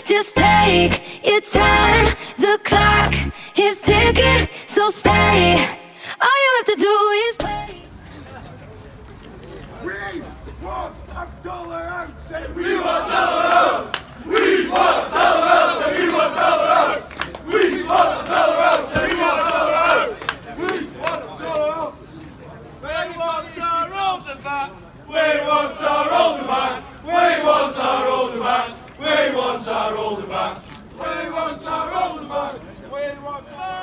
Just take your time, the clock is ticking, so stay. All you have to do is wait. We want tolerance, and we We want tolerance! We want tolerance! And we want tolerance! We want tolerance! And we want tolerance! we want tolerance. We want our older man! We want our older man! We want our older man! We want our older man! We want our older man. We want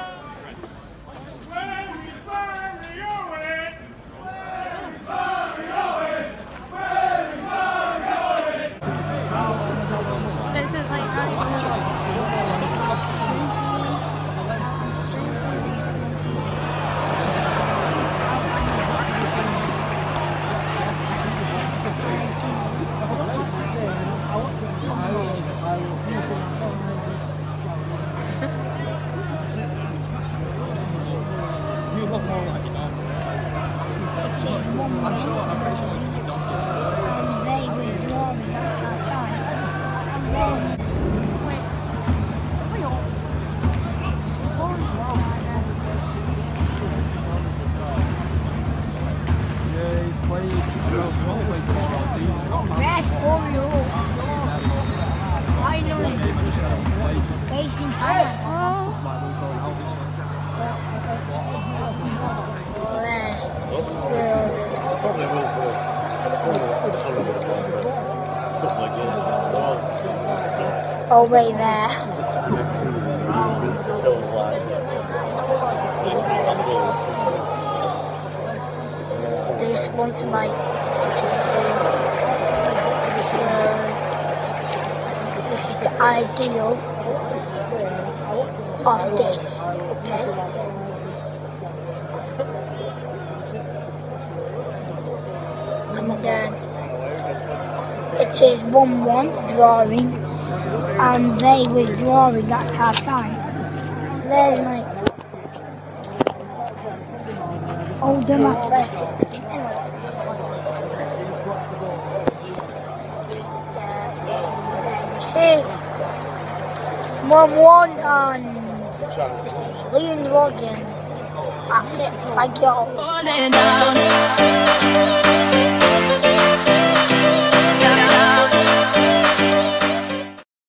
This is like it is 1-1 and they withdrawing that outside. So there's ref, hurry up. Finally. Wasting time. Last. Oh, wait there. They sponsor my team. So this is the ideal of this, okay? And then it is 1-1 drawing, and they withdrawing at half time. So there's my Oldham Athletic. Anyways, there we see 1-1, and this is Leyton vlog, and that's it. Thank you all.